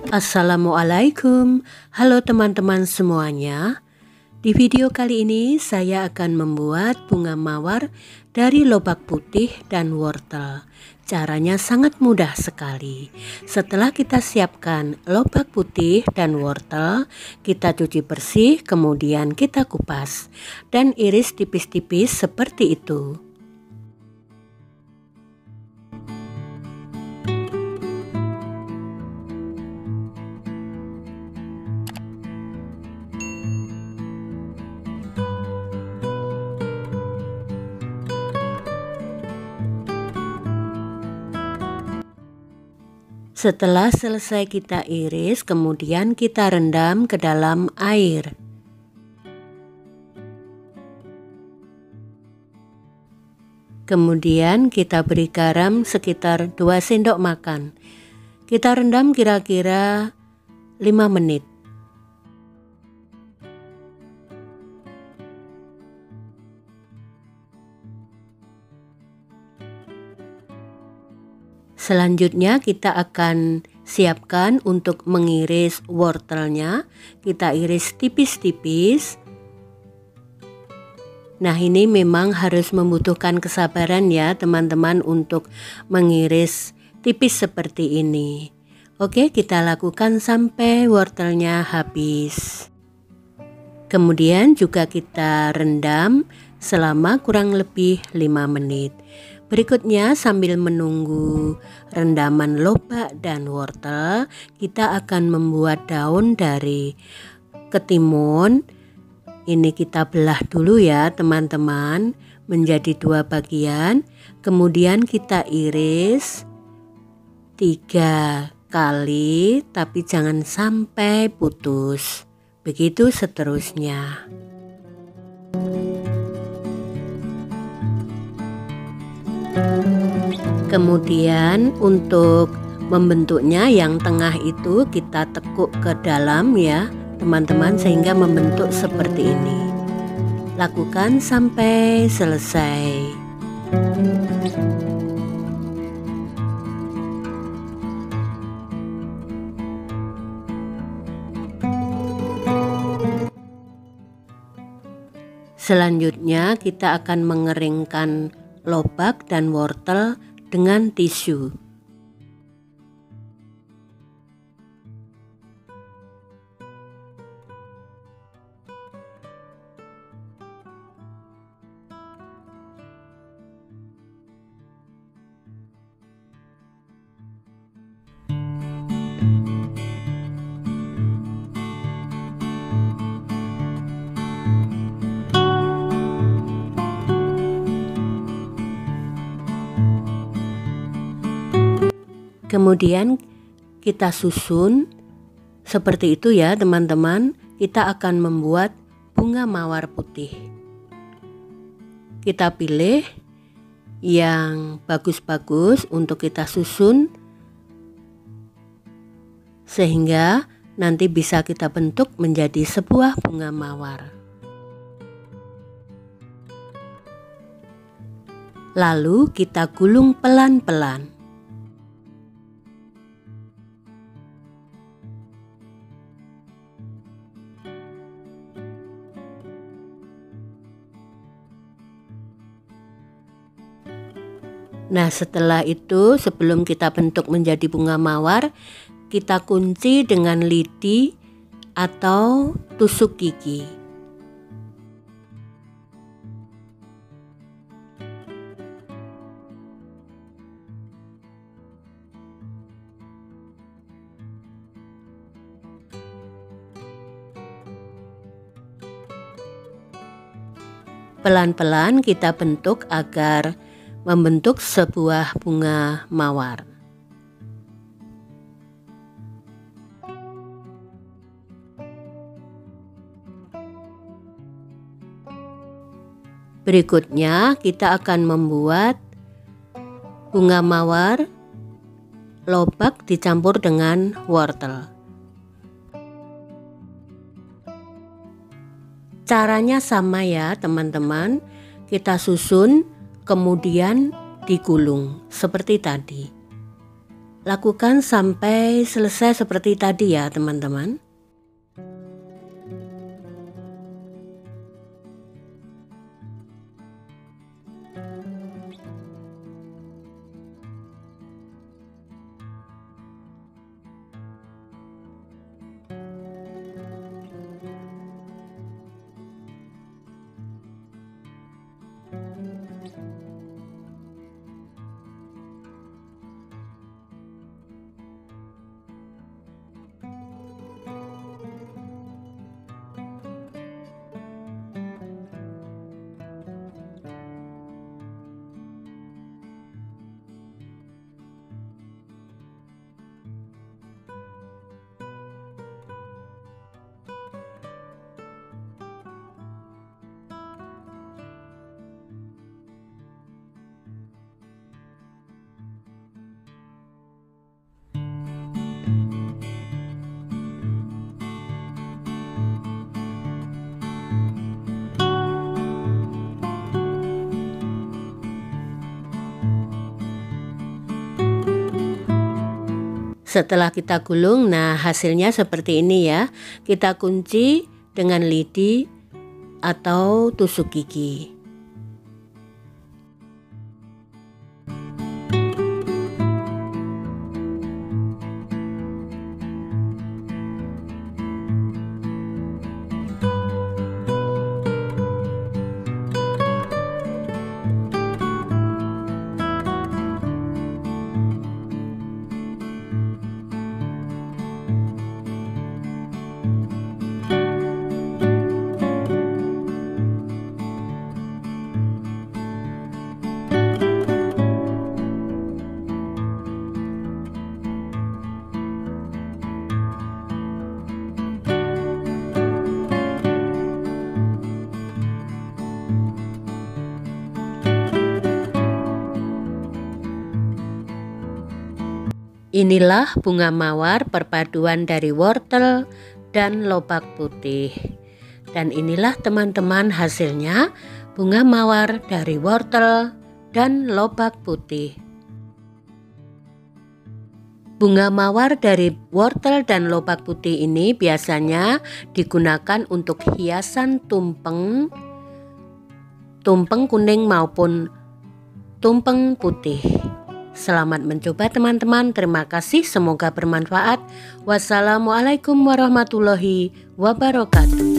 Assalamualaikum, halo teman-teman semuanya. Di video kali ini saya akan membuat bunga mawar dari lobak putih dan wortel. Caranya sangat mudah sekali. Setelah kita siapkan lobak putih dan wortel, kita cuci bersih, kemudian kita kupas dan iris tipis-tipis seperti itu. Setelah selesai kita iris, kemudian kita rendam ke dalam air. Kemudian kita beri garam sekitar 2 sendok makan. Kita rendam kira-kira 5 menit. Selanjutnya kita akan siapkan untuk mengiris wortelnya. Kita iris tipis-tipis. Nah, ini memang harus membutuhkan kesabaran ya teman-teman untuk mengiris tipis seperti ini. Oke, kita lakukan sampai wortelnya habis. Kemudian juga kita rendam selama kurang lebih 5 menit. Berikutnya sambil menunggu rendaman lobak dan wortel, kita akan membuat daun dari ketimun. Ini kita belah dulu ya teman-teman menjadi 2 bagian. Kemudian kita iris 3 kali, tapi jangan sampai putus. Begitu seterusnya. Kemudian untuk membentuknya yang tengah itu kita tekuk ke dalam ya teman-teman sehingga membentuk seperti ini. Lakukan sampai selesai. Selanjutnya kita akan mengeringkan lobak dan wortel dengan tisu. Kemudian kita susun seperti itu ya teman-teman. Kita akan membuat bunga mawar putih. Kita pilih yang bagus-bagus untuk kita susun sehingga nanti bisa kita bentuk menjadi sebuah bunga mawar. Lalu kita gulung pelan-pelan. Nah, setelah itu sebelum kita bentuk menjadi bunga mawar, kita kunci dengan lidi atau tusuk gigi. Pelan-pelan kita bentuk agar membentuk sebuah bunga mawar. Berikutnya kita akan membuat bunga mawar lobak dicampur dengan wortel. Caranya sama ya teman-teman. Kita susun kemudian digulung seperti tadi. Lakukan sampai selesai seperti tadi ya teman-teman. Setelah kita gulung, nah hasilnya seperti ini ya. Kita kunci dengan lidi atau tusuk gigi. Inilah bunga mawar perpaduan dari wortel dan lobak putih. Dan inilah teman-teman hasilnya, bunga mawar dari wortel dan lobak putih. Bunga mawar dari wortel dan lobak putih ini biasanya digunakan untuk hiasan tumpeng kuning maupun tumpeng putih. Selamat mencoba teman-teman, terima kasih, semoga bermanfaat. Wassalamualaikum warahmatullahi wabarakatuh.